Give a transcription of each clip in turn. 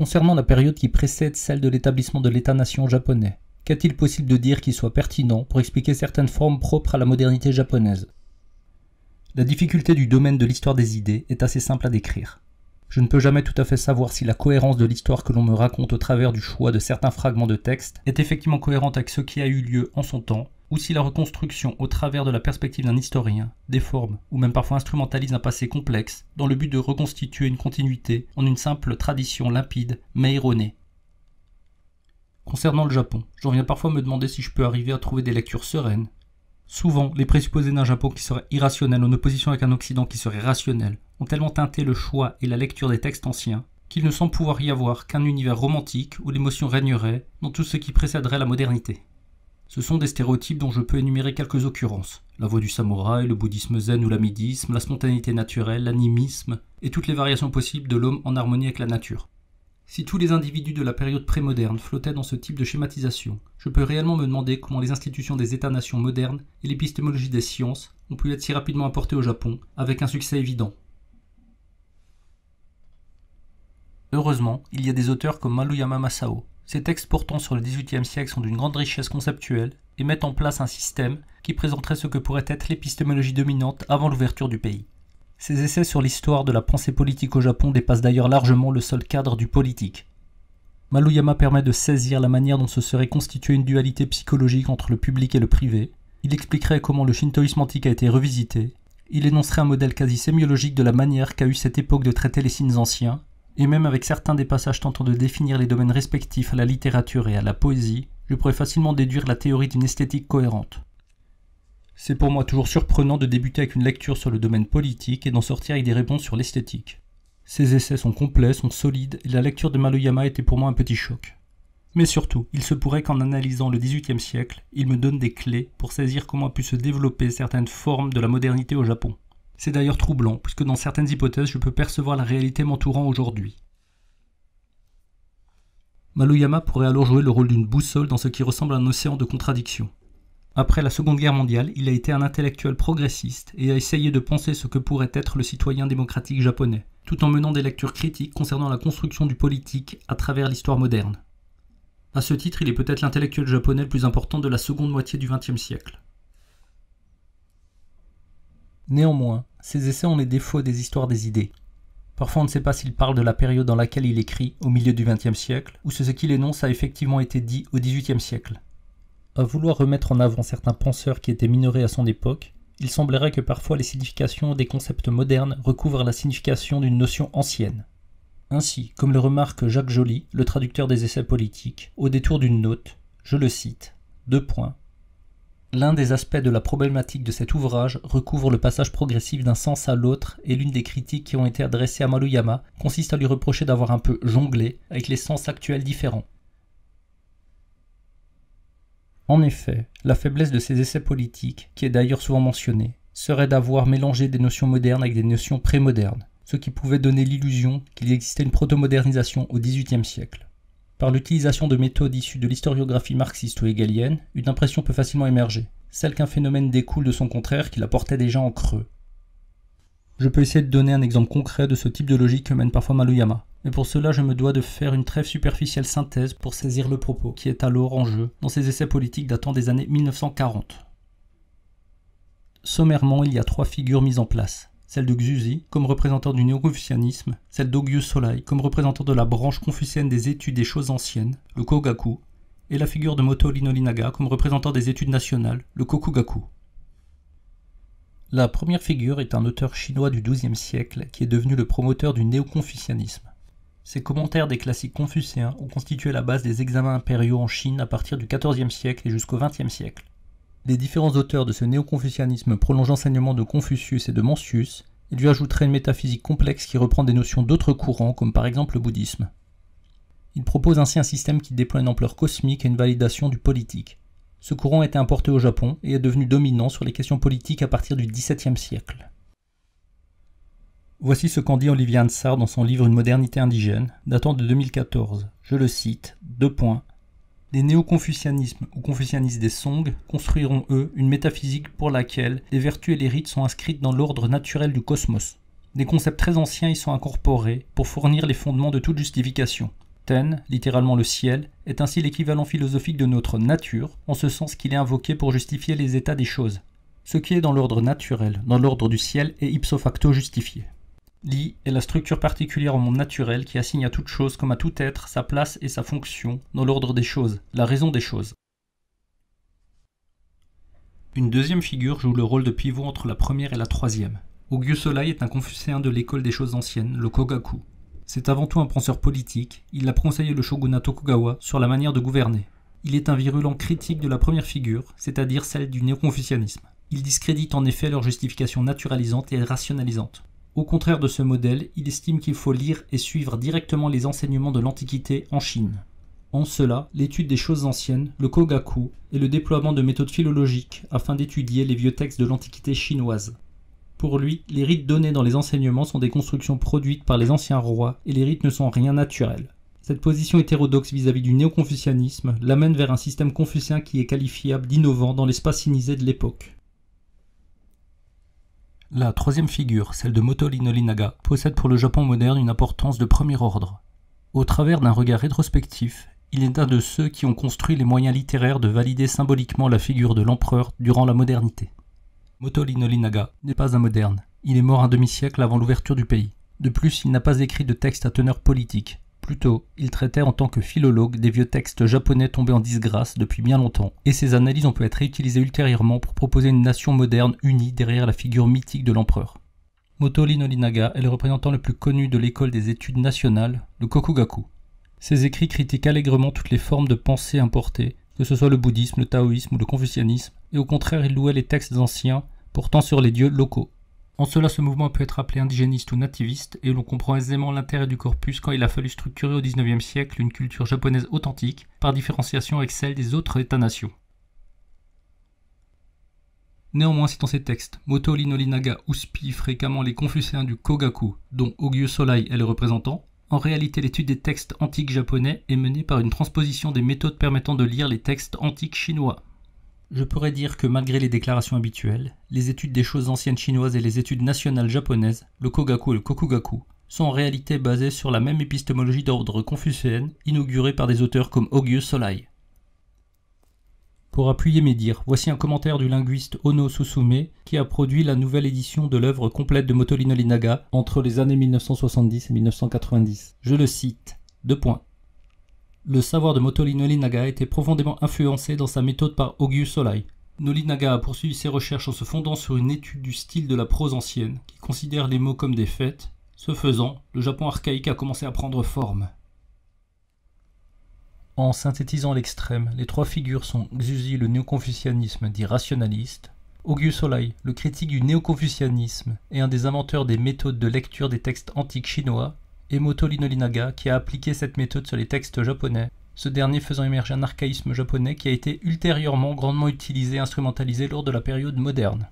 Concernant la période qui précède celle de l'établissement de l'État-nation japonais, qu'est-il possible de dire qui soit pertinent pour expliquer certaines formes propres à la modernité japonaise? La difficulté du domaine de l'histoire des idées est assez simple à décrire. Je ne peux jamais tout à fait savoir si la cohérence de l'histoire que l'on me raconte au travers du choix de certains fragments de texte est effectivement cohérente avec ce qui a eu lieu en son temps, ou si la reconstruction au travers de la perspective d'un historien déforme ou même parfois instrumentalise un passé complexe dans le but de reconstituer une continuité en une simple tradition limpide mais erronée. Concernant le Japon, j'en viens parfois me demander si je peux arriver à trouver des lectures sereines. Souvent, les présupposés d'un Japon qui serait irrationnel en opposition avec un Occident qui serait rationnel ont tellement teinté le choix et la lecture des textes anciens qu'il ne semble pouvoir y avoir qu'un univers romantique où l'émotion régnerait dans tout ce qui précéderait la modernité. Ce sont des stéréotypes dont je peux énumérer quelques occurrences. La voie du samouraï, le bouddhisme zen ou l'amidisme, la spontanéité naturelle, l'animisme, et toutes les variations possibles de l'homme en harmonie avec la nature. Si tous les individus de la période prémoderne flottaient dans ce type de schématisation, je peux réellement me demander comment les institutions des États-nations modernes et l'épistémologie des sciences ont pu être si rapidement apportées au Japon, avec un succès évident. Heureusement, il y a des auteurs comme Maruyama Masao. Ces textes portant sur le XVIIIe siècle sont d'une grande richesse conceptuelle et mettent en place un système qui présenterait ce que pourrait être l'épistémologie dominante avant l'ouverture du pays. Ces essais sur l'histoire de la pensée politique au Japon dépassent d'ailleurs largement le seul cadre du politique. Maruyama permet de saisir la manière dont se serait constituée une dualité psychologique entre le public et le privé. Il expliquerait comment le shintoïsme antique a été revisité. Il énoncerait un modèle quasi sémiologique de la manière qu'a eu cette époque de traiter les signes anciens, et même avec certains des passages tentant de définir les domaines respectifs à la littérature et à la poésie, je pourrais facilement déduire la théorie d'une esthétique cohérente. C'est pour moi toujours surprenant de débuter avec une lecture sur le domaine politique et d'en sortir avec des réponses sur l'esthétique. Ces essais sont complets, sont solides, et la lecture de Maruyama était pour moi un petit choc. Mais surtout, il se pourrait qu'en analysant le XVIIIe siècle, il me donne des clés pour saisir comment a pu se développer certaines formes de la modernité au Japon. C'est d'ailleurs troublant, puisque dans certaines hypothèses, je peux percevoir la réalité m'entourant aujourd'hui. Maruyama pourrait alors jouer le rôle d'une boussole dans ce qui ressemble à un océan de contradictions. Après la Seconde Guerre mondiale, il a été un intellectuel progressiste et a essayé de penser ce que pourrait être le citoyen démocratique japonais, tout en menant des lectures critiques concernant la construction du politique à travers l'histoire moderne. À ce titre, il est peut-être l'intellectuel japonais le plus important de la seconde moitié du XXe siècle. Néanmoins, ces essais ont les défauts des histoires des idées. Parfois on ne sait pas s'il parle de la période dans laquelle il écrit, au milieu du XXe siècle, ou si ce qu'il énonce a effectivement été dit au XVIIIe siècle. À vouloir remettre en avant certains penseurs qui étaient minorés à son époque, il semblerait que parfois les significations des concepts modernes recouvrent la signification d'une notion ancienne. Ainsi, comme le remarque Jacques Joly, le traducteur des essais politiques, au détour d'une note, je le cite, : L'un des aspects de la problématique de cet ouvrage recouvre le passage progressif d'un sens à l'autre et l'une des critiques qui ont été adressées à Maruyama consiste à lui reprocher d'avoir un peu jonglé avec les sens actuels différents. En effet, la faiblesse de ces essais politiques, qui est d'ailleurs souvent mentionnée, serait d'avoir mélangé des notions modernes avec des notions prémodernes, ce qui pouvait donner l'illusion qu'il existait une proto-modernisation au XVIIIe siècle. Par l'utilisation de méthodes issues de l'historiographie marxiste ou hegelienne, une impression peut facilement émerger, celle qu'un phénomène découle de son contraire qui la portait déjà en creux. Je peux essayer de donner un exemple concret de ce type de logique que mène parfois Maruyama, mais pour cela je me dois de faire une très superficielle synthèse pour saisir le propos qui est alors en jeu dans ces essais politiques datant des années 1940. Sommairement, il y a 3 figures mises en place. Celle de Xuzi, comme représentant du néo-confucianisme, celle d'Ogyū Solai, comme représentant de la branche confucienne des études des choses anciennes, le Kogaku, et la figure de Motoori Norinaga, comme représentant des études nationales, le Kokugaku. La première figure est un auteur chinois du XIIe siècle qui est devenu le promoteur du néo-confucianisme. Ses commentaires des classiques confucéens ont constitué la base des examens impériaux en Chine à partir du XIVe siècle et jusqu'au XXe siècle. Les différents auteurs de ce néo-confucianisme prolongent l'enseignement de Confucius et de Mencius et lui ajouteraient une métaphysique complexe qui reprend des notions d'autres courants comme par exemple le bouddhisme. Il propose ainsi un système qui déploie une ampleur cosmique et une validation du politique. Ce courant a été importé au Japon et est devenu dominant sur les questions politiques à partir du XVIIe siècle. Voici ce qu'en dit Olivier Ansart dans son livre Une modernité indigène, datant de 2014. Je le cite, : Les néo-confucianismes ou confucianistes des Song construiront, eux, une métaphysique pour laquelle les vertus et les rites sont inscrites dans l'ordre naturel du cosmos. Des concepts très anciens y sont incorporés pour fournir les fondements de toute justification. Ten, littéralement le ciel, est ainsi l'équivalent philosophique de notre nature, en ce sens qu'il est invoqué pour justifier les états des choses. Ce qui est dans l'ordre naturel, dans l'ordre du ciel, est ipso facto justifié. Li est la structure particulière au monde naturel qui assigne à toute chose comme à tout être sa place et sa fonction dans l'ordre des choses, la raison des choses. Une deuxième figure joue le rôle de pivot entre la première et la troisième. Ogyū Sōlai est un confucéen de l'école des choses anciennes, le Kogaku. C'est avant tout un penseur politique, il a conseillé le shogunat Tokugawa sur la manière de gouverner. Il est un virulent critique de la première figure, c'est-à-dire celle du néoconfucianisme. Il discrédite en effet leur justification naturalisante et rationalisante. Au contraire de ce modèle, il estime qu'il faut lire et suivre directement les enseignements de l'Antiquité en Chine. En cela, l'étude des choses anciennes, le Kogaku, est le déploiement de méthodes philologiques afin d'étudier les vieux textes de l'Antiquité chinoise. Pour lui, les rites donnés dans les enseignements sont des constructions produites par les anciens rois et les rites ne sont en rien naturels. Cette position hétérodoxe vis-à-vis du néoconfucianisme l'amène vers un système confucéen qui est qualifiable d'innovant dans l'espace sinisé de l'époque. La troisième figure, celle de Motoori Norinaga, possède pour le Japon moderne une importance de premier ordre. Au travers d'un regard rétrospectif, il est un de ceux qui ont construit les moyens littéraires de valider symboliquement la figure de l'empereur durant la modernité. Motoori Norinaga n'est pas un moderne, il est mort un demi-siècle avant l'ouverture du pays. De plus, il n'a pas écrit de texte à teneur politique. Plutôt, il traitait en tant que philologue des vieux textes japonais tombés en disgrâce depuis bien longtemps, et ses analyses ont pu être réutilisées ultérieurement pour proposer une nation moderne unie derrière la figure mythique de l'empereur. Motoori Norinaga est le représentant le plus connu de l'école des études nationales, le Kokugaku. Ses écrits critiquent allègrement toutes les formes de pensée importées, que ce soit le bouddhisme, le taoïsme ou le confucianisme, et au contraire il louait les textes anciens portant sur les dieux locaux. En cela, ce mouvement peut être appelé indigéniste ou nativiste, et l'on comprend aisément l'intérêt du corpus quand il a fallu structurer au XIXe siècle une culture japonaise authentique, par différenciation avec celle des autres États-nations. Néanmoins, citant ces textes, Motoori Norinaga houspille fréquemment les confucéens du Kogaku, dont Ogyū Sōlai est le représentant. En réalité, l'étude des textes antiques japonais est menée par une transposition des méthodes permettant de lire les textes antiques chinois. Je pourrais dire que malgré les déclarations habituelles, les études des choses anciennes chinoises et les études nationales japonaises, le Kogaku et le Kokugaku, sont en réalité basées sur la même épistémologie d'ordre confucéenne inaugurée par des auteurs comme Ogyū Sōlai. Pour appuyer mes dires, voici un commentaire du linguiste Ono Susume qui a produit la nouvelle édition de l'œuvre complète de Motoori Norinaga entre les années 1970 et 1990. Je le cite. : Le savoir de Motoori Norinaga a été profondément influencé dans sa méthode par Ogyū Sōlai. Norinaga a poursuivi ses recherches en se fondant sur une étude du style de la prose ancienne, qui considère les mots comme des faits. Ce faisant, le Japon archaïque a commencé à prendre forme. En synthétisant l'extrême, les trois figures sont Xuzi, le néoconfucianisme dit rationaliste, Ogyū Sōlai, le critique du néoconfucianisme et un des inventeurs des méthodes de lecture des textes antiques chinois, et Motoori Norinaga qui a appliqué cette méthode sur les textes japonais, ce dernier faisant émerger un archaïsme japonais qui a été ultérieurement grandement utilisé et instrumentalisé lors de la période moderne.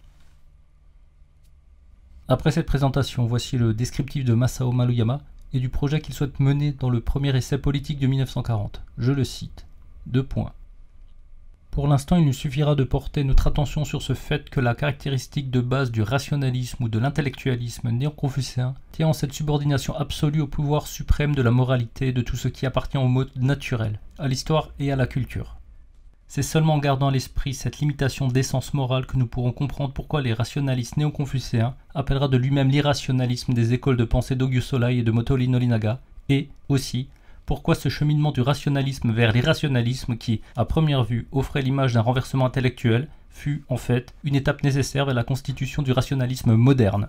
Après cette présentation, voici le descriptif de Masao Maruyama et du projet qu'il souhaite mener dans le premier essai politique de 1940. Je le cite. : Pour l'instant, il nous suffira de porter notre attention sur ce fait que la caractéristique de base du rationalisme ou de l'intellectualisme néo-confucéen tient en cette subordination absolue au pouvoir suprême de la moralité et de tout ce qui appartient au mode naturel, à l'histoire et à la culture. C'est seulement en gardant à l'esprit cette limitation d'essence morale que nous pourrons comprendre pourquoi les rationalistes néo-confucéens appellera de lui-même l'irrationalisme des écoles de pensée d'Ogyū Sōlai et de Motoori Norinaga, et, aussi, pourquoi ce cheminement du rationalisme vers l'irrationalisme qui, à première vue, offrait l'image d'un renversement intellectuel, fut, en fait, une étape nécessaire vers la constitution du rationalisme moderne.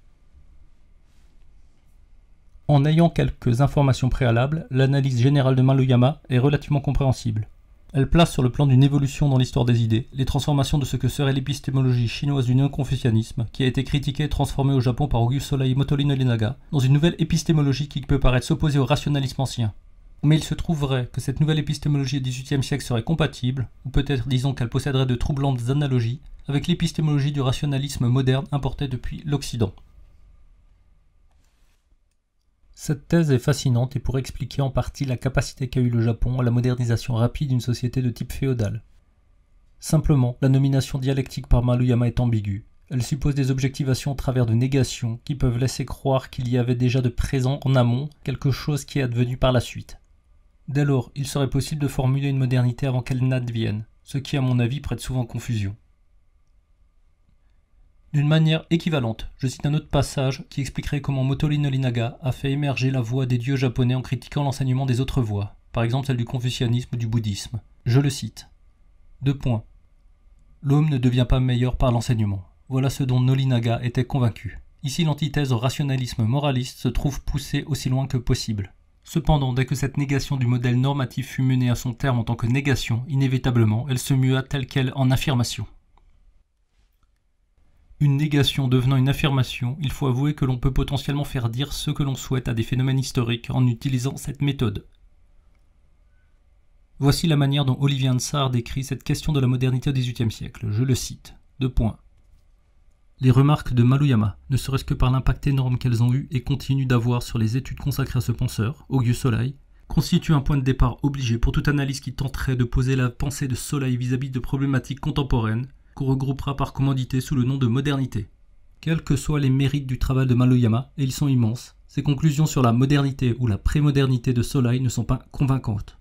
En ayant quelques informations préalables, l'analyse générale de Maruyama est relativement compréhensible. Elle place sur le plan d'une évolution dans l'histoire des idées, les transformations de ce que serait l'épistémologie chinoise du néo-confucianisme, qui a été critiquée et transformée au Japon par Ogyū Sōlai et Motoori Norinaga, dans une nouvelle épistémologie qui peut paraître s'opposer au rationalisme ancien. Mais il se trouverait que cette nouvelle épistémologie du XVIIIe siècle serait compatible, ou peut-être disons qu'elle posséderait de troublantes analogies, avec l'épistémologie du rationalisme moderne importée depuis l'Occident. Cette thèse est fascinante et pourrait expliquer en partie la capacité qu'a eu le Japon à la modernisation rapide d'une société de type féodal. Simplement, la nomination dialectique par Maruyama est ambiguë. Elle suppose des objectivations au travers de négations qui peuvent laisser croire qu'il y avait déjà de présent en amont quelque chose qui est advenu par la suite. Dès lors, il serait possible de formuler une modernité avant qu'elle n'advienne, ce qui à mon avis prête souvent confusion. D'une manière équivalente, je cite un autre passage qui expliquerait comment Motoori Norinaga a fait émerger la voie des dieux japonais en critiquant l'enseignement des autres voies, par exemple celle du confucianisme ou du bouddhisme. Je le cite. 2 points. L'homme ne devient pas meilleur par l'enseignement. Voilà ce dont Norinaga était convaincu. Ici, l'antithèse au rationalisme moraliste se trouve poussée aussi loin que possible. Cependant, dès que cette négation du modèle normatif fut menée à son terme en tant que négation, inévitablement, elle se mua telle quelle en affirmation. Une négation devenant une affirmation, il faut avouer que l'on peut potentiellement faire dire ce que l'on souhaite à des phénomènes historiques en utilisant cette méthode. Voici la manière dont Olivier Ansart décrit cette question de la modernité au XVIIIe siècle. Je le cite. 2 points. Les remarques de Maruyama, ne serait-ce que par l'impact énorme qu'elles ont eu et continuent d'avoir sur les études consacrées à ce penseur, Auguste Solai, constituent un point de départ obligé pour toute analyse qui tenterait de poser la pensée de Solai vis-à-vis de problématiques contemporaines, qu'on regroupera par commodité sous le nom de modernité. Quels que soient les mérites du travail de Maruyama, et ils sont immenses, ses conclusions sur la modernité ou la prémodernité de Solai ne sont pas convaincantes.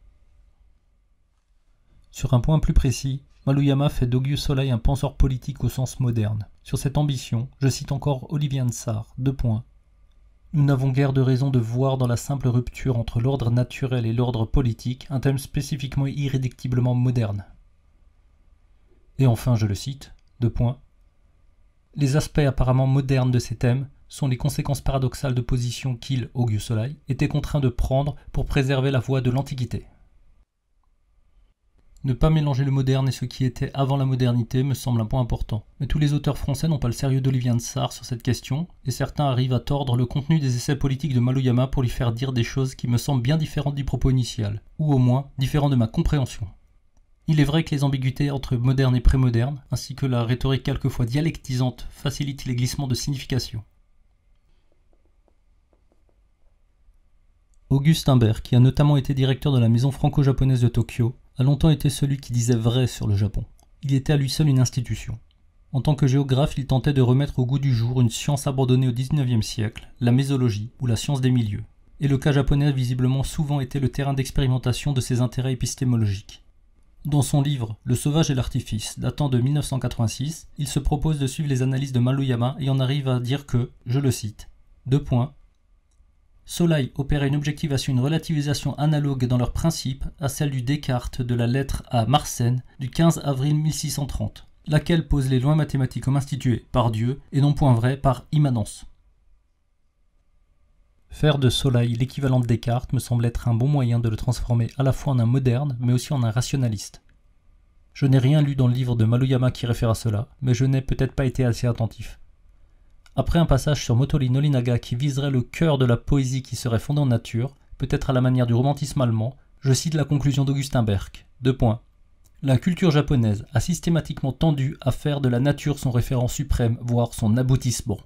Sur un point plus précis, Maruyama fait d'Auguste Solai un penseur politique au sens moderne. Sur cette ambition, je cite encore Olivier Ansart, 2 points. Nous n'avons guère de raison de voir dans la simple rupture entre l'ordre naturel et l'ordre politique un thème spécifiquement irréductiblement moderne. Et enfin, je le cite, 2 points. Les aspects apparemment modernes de ces thèmes sont les conséquences paradoxales de position qu'il, Auguste Solai, était contraint de prendre pour préserver la voie de l'Antiquité. Ne pas mélanger le moderne et ce qui était avant la modernité me semble un point important. Mais tous les auteurs français n'ont pas le sérieux d'Olivier Ansart sur cette question, et certains arrivent à tordre le contenu des essais politiques de Maruyama pour lui faire dire des choses qui me semblent bien différentes du propos initial, ou au moins différentes de ma compréhension. Il est vrai que les ambiguïtés entre moderne et prémoderne, ainsi que la rhétorique quelquefois dialectisante, facilitent les glissements de signification. Auguste Imbert, qui a notamment été directeur de la maison franco-japonaise de Tokyo, a longtemps été celui qui disait vrai sur le Japon. Il était à lui seul une institution. En tant que géographe, il tentait de remettre au goût du jour une science abandonnée au XIXe siècle, la mésologie, ou la science des milieux. Et le cas japonais a visiblement souvent été le terrain d'expérimentation de ses intérêts épistémologiques. Dans son livre « Le sauvage et l'artifice », datant de 1986, il se propose de suivre les analyses de Maruyama et en arrive à dire que, je le cite, 2 points, Solai opérait une objectivation et une relativisation analogue dans leurs principes à celle du Descartes de la lettre à Marsenne du 15 avril 1630, laquelle pose les lois mathématiques comme instituées par Dieu et non point vraies par immanence. Faire de Solai l'équivalent de Descartes me semble être un bon moyen de le transformer à la fois en un moderne mais aussi en un rationaliste. Je n'ai rien lu dans le livre de Maruyama qui réfère à cela, mais je n'ai peut-être pas été assez attentif. Après un passage sur Motoori Norinaga qui viserait le cœur de la poésie qui serait fondée en nature, peut-être à la manière du romantisme allemand, je cite la conclusion d'Augustin Berck. 2 points. La culture japonaise a systématiquement tendu à faire de la nature son référent suprême, voire son aboutissement.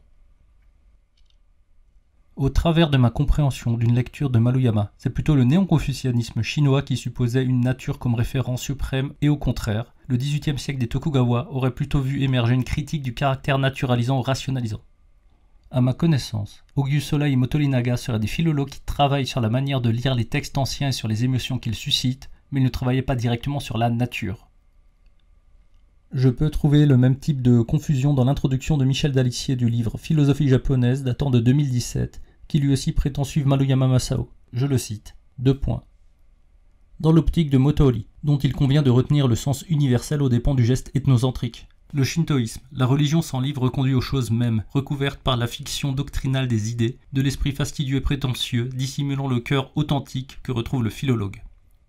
Au travers de ma compréhension d'une lecture de Maruyama, c'est plutôt le néon-confucianisme chinois qui supposait une nature comme référent suprême et au contraire, le XVIIIe siècle des Tokugawa aurait plutôt vu émerger une critique du caractère naturalisant ou rationalisant. À ma connaissance, Auguste Solai et Motoori Norinaga seraient des philologues qui travaillent sur la manière de lire les textes anciens et sur les émotions qu'ils suscitent, mais ils ne travaillaient pas directement sur la nature. Je peux trouver le même type de confusion dans l'introduction de Michel Dalicier du livre Philosophie japonaise datant de 2017, qui lui aussi prétend suivre Maruyama Masao. Je le cite. 2 points. Dans l'optique de Motoori, dont il convient de retenir le sens universel aux dépens du geste ethnocentrique. Le shintoïsme, la religion sans livre conduit aux choses mêmes, recouvertes par la fiction doctrinale des idées, de l'esprit fastidieux et prétentieux, dissimulant le cœur authentique que retrouve le philologue.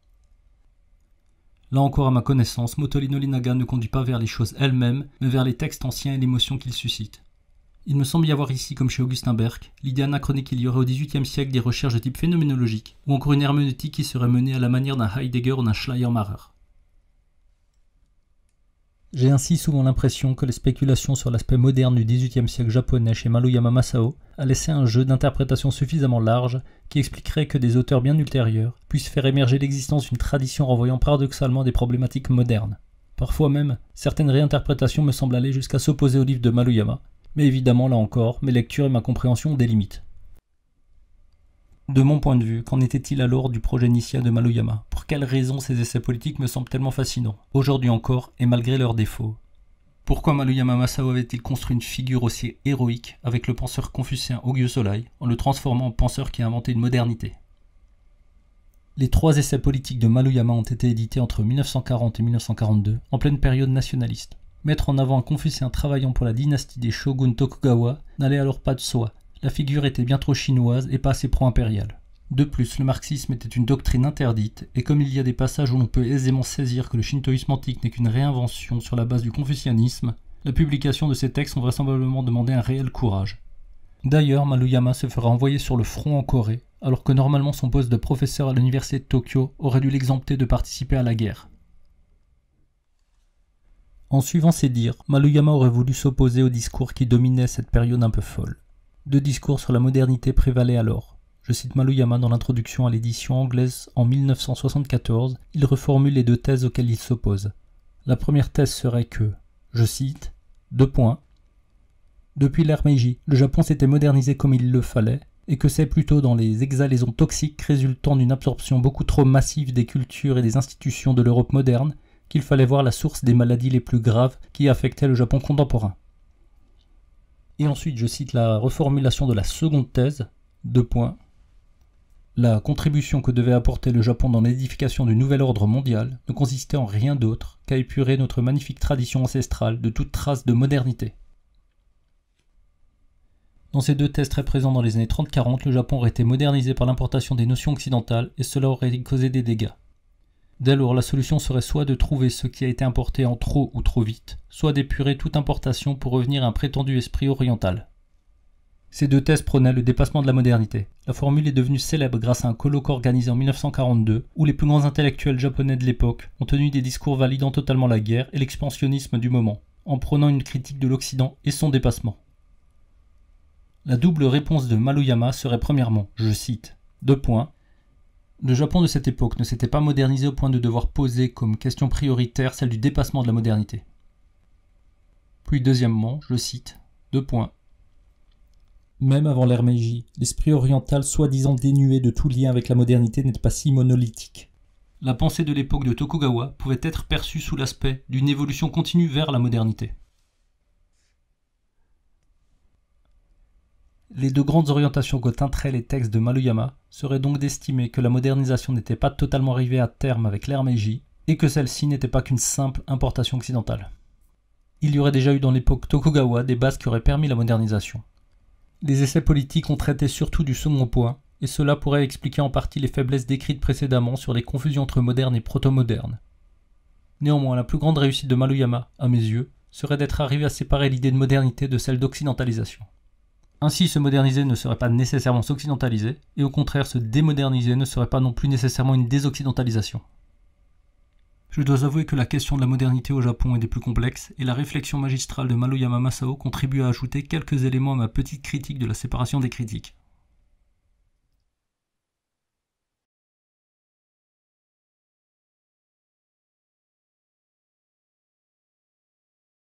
Là encore à ma connaissance, Motoori Norinaga ne conduit pas vers les choses elles-mêmes, mais vers les textes anciens et l'émotion qu'ils suscitent. Il me semble y avoir ici, comme chez Augustin Berck, l'idée anachronique qu'il y aurait au XVIIIe siècle des recherches de type phénoménologique, ou encore une herméneutique qui serait menée à la manière d'un Heidegger ou d'un Schleiermacher. J'ai ainsi souvent l'impression que les spéculations sur l'aspect moderne du XVIIIe siècle japonais chez Maruyama Masao a laissé un jeu d'interprétation suffisamment large qui expliquerait que des auteurs bien ultérieurs puissent faire émerger l'existence d'une tradition renvoyant paradoxalement des problématiques modernes. Parfois même, certaines réinterprétations me semblent aller jusqu'à s'opposer au livre de Maruyama, mais évidemment là encore, mes lectures et ma compréhension ont des limites. De mon point de vue, qu'en était-il alors du projet initial de Maruyama? Pour quelles raisons ces essais politiques me semblent tellement fascinants, aujourd'hui encore, et malgré leurs défauts? Pourquoi Maruyama Masao avait-il construit une figure aussi héroïque avec le penseur confucéen Ogyū Sōrai, en le transformant en penseur qui a inventé une modernité? Les 3 essais politiques de Maruyama ont été édités entre 1940 et 1942, en pleine période nationaliste. Mettre en avant un confucéen travaillant pour la dynastie des shoguns Tokugawa n'allait alors pas de soi. La figure était bien trop chinoise et pas assez pro-impériale. De plus, le marxisme était une doctrine interdite, et comme il y a des passages où l'on peut aisément saisir que le shintoïsme antique n'est qu'une réinvention sur la base du confucianisme, la publication de ces textes ont vraisemblablement demandé un réel courage. D'ailleurs, Maruyama se fera envoyer sur le front en Corée, alors que normalement son poste de professeur à l'université de Tokyo aurait dû l'exempter de participer à la guerre. En suivant ses dires, Maruyama aurait voulu s'opposer aux discours qui dominaient cette période un peu folle. 2 discours sur la modernité prévalaient alors. Je cite Maruyama dans l'introduction à l'édition anglaise en 1974, il reformule les 2 thèses auxquelles il s'oppose. La première thèse serait que, je cite, 2 points, depuis l'ère Meiji, le Japon s'était modernisé comme il le fallait, et que c'est plutôt dans les exhalaisons toxiques résultant d'une absorption beaucoup trop massive des cultures et des institutions de l'Europe moderne qu'il fallait voir la source des maladies les plus graves qui affectaient le Japon contemporain. Et ensuite, je cite la reformulation de la seconde thèse, 2 points. La contribution que devait apporter le Japon dans l'édification du nouvel ordre mondial ne consistait en rien d'autre qu'à épurer notre magnifique tradition ancestrale de toute trace de modernité. Dans ces 2 thèses très présentes dans les années 30-40, le Japon aurait été modernisé par l'importation des notions occidentales et cela aurait causé des dégâts. Dès lors, la solution serait soit de trouver ce qui a été importé en trop ou trop vite, soit d'épurer toute importation pour revenir à un prétendu esprit oriental. Ces 2 thèses prônaient le dépassement de la modernité. La formule est devenue célèbre grâce à un colloque organisé en 1942, où les plus grands intellectuels japonais de l'époque ont tenu des discours validant totalement la guerre et l'expansionnisme du moment, en prônant une critique de l'Occident et son dépassement. La double réponse de Maruyama serait premièrement, je cite, 2 points, le Japon de cette époque ne s'était pas modernisé au point de devoir poser comme question prioritaire celle du dépassement de la modernité. Puis deuxièmement, je cite, 2 points, même avant l'ère Meiji, l'esprit oriental soi-disant dénué de tout lien avec la modernité n'était pas si monolithique. La pensée de l'époque de Tokugawa pouvait être perçue sous l'aspect d'une évolution continue vers la modernité. Les 2 grandes orientations que teinteraient les textes de Maruyama seraient donc d'estimer que la modernisation n'était pas totalement arrivée à terme avec l'ère Meiji et que celle-ci n'était pas qu'une simple importation occidentale. Il y aurait déjà eu dans l'époque Tokugawa des bases qui auraient permis la modernisation. Les essais politiques ont traité surtout du second point, et cela pourrait expliquer en partie les faiblesses décrites précédemment sur les confusions entre moderne et proto-moderne. Néanmoins, la plus grande réussite de Maruyama, à mes yeux, serait d'être arrivé à séparer l'idée de modernité de celle d'occidentalisation. Ainsi, se moderniser ne serait pas nécessairement s'occidentaliser, et au contraire, se démoderniser ne serait pas non plus nécessairement une désoccidentalisation. Je dois avouer que la question de la modernité au Japon est des plus complexes, et la réflexion magistrale de Maruyama Masao contribue à ajouter quelques éléments à ma petite critique de la séparation des critiques.